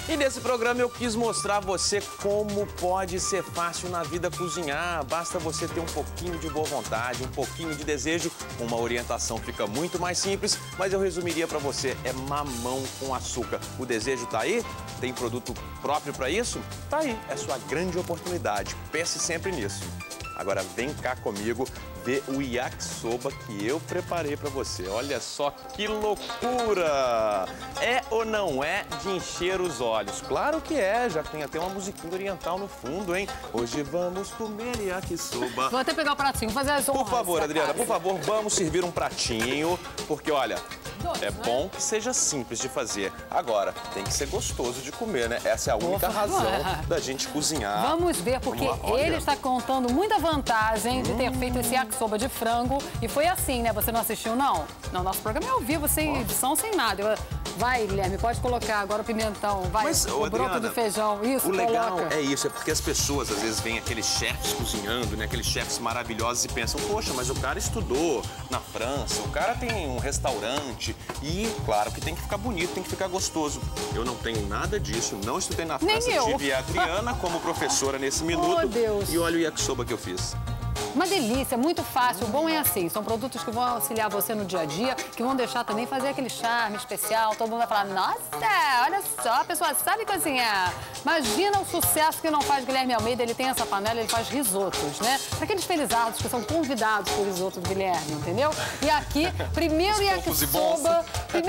E nesse programa eu quis mostrar a você como pode ser fácil na vida cozinhar. Basta você ter um pouquinho de boa vontade, um pouquinho de desejo. Uma orientação fica muito mais simples, mas eu resumiria para você, é mamão com açúcar. O desejo tá aí? Tem produto próprio para isso? Tá aí, é sua grande oportunidade. Pense sempre nisso. Agora vem cá comigo ver o yakisoba que eu preparei para você. Olha só que loucura! É ou não é de encher os olhos? Claro que é, já tem até uma musiquinha oriental no fundo, hein? Hoje vamos comer yakisoba. Vou até pegar o pratinho, fazer as honras. Por favor, Adriana, por favor, vamos servir um pratinho, porque olha... É bom que seja simples de fazer. Agora, tem que ser gostoso de comer, né? Essa é a única razão da gente cozinhar. Vamos ver, porque ele está contando muita vantagem de ter feito esse yakisoba de frango. E foi assim, né? Você não assistiu, não? Não, nosso programa é ao vivo, sem edição, sem nada. Vai, Guilherme, pode colocar agora o pimentão. Vai, mas, o broto do feijão. Isso, o legal coloca. é isso, é porque as pessoas, às vezes, veem aqueles chefes cozinhando, né? Aqueles chefes maravilhosos e pensam, poxa, mas o cara estudou na França, o cara tem um restaurante. E, claro, que tem que ficar bonito, tem que ficar gostoso. Eu não tenho nada disso, não estudei na França. Nem eu. Tive a Adriana como professora nesse minuto. Oh, Deus. E olha o yakisoba que eu fiz. Uma delícia, muito fácil. O bom é assim, são produtos que vão auxiliar você no dia a dia, que vão deixar também fazer aquele charme especial. Todo mundo vai falar, nossa, olha só, a pessoa sabe cozinhar. Imagina o sucesso que não faz Guilherme Almeida, ele tem essa panela, ele faz risotos, né? Para aqueles felizardos que são convidados pro risoto do Guilherme, entendeu? E aqui, primeiro yakisoba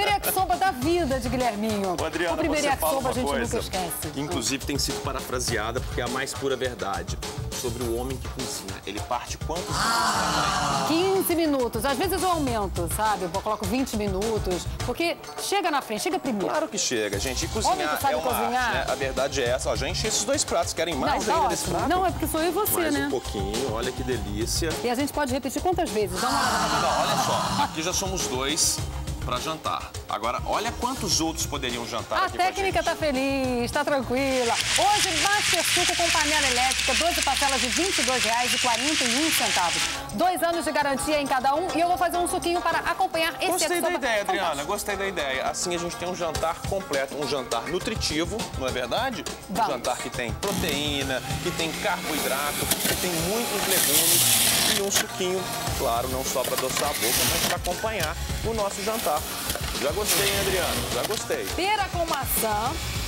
da vida de Guilherminho. Ô, Adriana, o primeiro você fala yakisoba uma a gente coisa, nunca esquece. que inclusive tem sido parafraseada porque é a mais pura verdade. Sobre o homem que cozinha. Ele parte quantos minutos? 15 minutos. Às vezes eu aumento, sabe? Eu coloco 20 minutos. Porque chega na frente, chega primeiro. Claro que chega, gente. E cozinhar Homem que sabe é uma cozinhar. arte, né? A verdade é essa. Ó, já enchi esses dois pratos. Querem mais Não, ainda tá desse ótimo. prato? Não, é porque sou eu e você, mais né? um pouquinho. Olha que delícia. E a gente pode repetir quantas vezes? Dá uma olhada. Não, olha só. Aqui já somos dois para jantar. Agora, olha quantos outros poderiam jantar A aqui com a técnica gente. tá feliz, tá tranquila. Hoje, Master Suco com panela elétrica, 12 parcelas de R$ 22,41. 2 anos de garantia em cada um. E eu vou fazer um suquinho para acompanhar esse Gostei da yakisoba ideia, Adriana. fantástico. Gostei da ideia. Assim a gente tem um jantar completo, um jantar nutritivo, não é verdade? Vamos. Um jantar que tem proteína, que tem carboidrato, que tem muitos legumes e um suquinho, claro, não só para adoçar a boca, mas para acompanhar o nosso jantar. Já gostei, hein, Adriana? Já gostei. Pera com maçã.